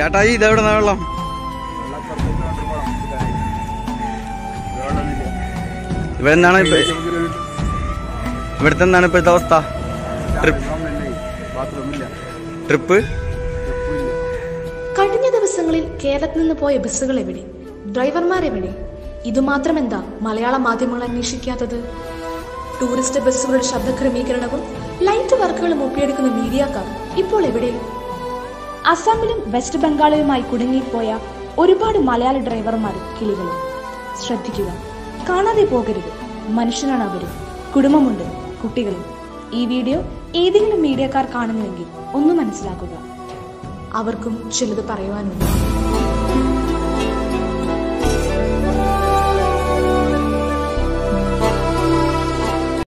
ചേട്ടായി ഇതെവിടെ വെള്ളം? ഇവിടെ എന്താണ് ഇവിടുത്തെ എന്താണ് ഇപ്പോഴത്തെ അവസ്ഥ? ട്രിപ്പ് കഴിഞ്ഞ ദിവസങ്ങളിൽ കേരളത്തിൽ നിന്ന് പോയ ബസ്സുകൾ എവിടെ? ഡ്രൈവർമാരെവിടെ? ഇതുമാത്രം എന്താ മലയാള മാധ്യമങ്ങൾ അന്വേഷിക്കാത്തത്? ടൂറിസ്റ്റ് ബസ്സുകളുടെ ശബ്ദ ക്രമീകരണവും ലൈറ്റ് വർക്കുകളും ഒപ്പിയെടുക്കുന്ന മീഡിയക്കാർ ഇപ്പോൾ എവിടെ? അസമിലും വെസ്റ്റ് ബംഗാളിലുമായി കുടുങ്ങിപ്പോയ ഒരുപാട് മലയാള ഡ്രൈവർമാരും കിളികളും. ശ്രദ്ധിക്കുക, കാണാതെ പോകരുത്. മനുഷ്യനാണ് അവരും, കുടുംബമുണ്ട്, കുട്ടികളും. ഈ വീഡിയോ ഏതെങ്കിലും മീഡിയക്കാർ കാണുന്നുവെങ്കിൽ ഒന്ന് മനസ്സിലാക്കുക. അവർക്കും ചിലത് പറയുവാനുണ്ട്.